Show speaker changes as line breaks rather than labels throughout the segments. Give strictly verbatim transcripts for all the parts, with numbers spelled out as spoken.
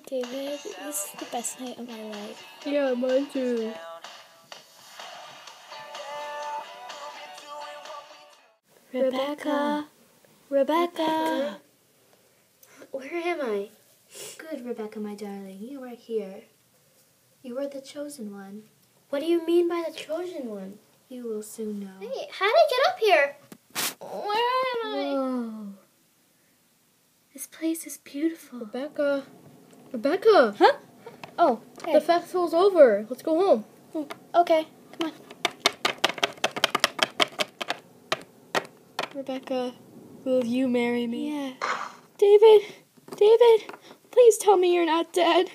David, this is the best night of my life.
Yeah, mine too.
Rebecca! Rebecca!
Where am I? Good, Rebecca, my darling. You are here. You are the chosen one.
What do you mean by the chosen one?
You will soon know.
Hey, how did I get up here? Where am I?
Whoa. This place is beautiful. Rebecca. Rebecca!
Huh? Oh, hey.
The festival's over. Let's go home.
Okay, come on. Rebecca, will you marry me? Yeah. David, David, please tell me you're not dead.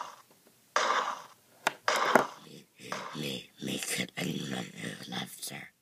Me, me, me, me, me, me, me, me, me,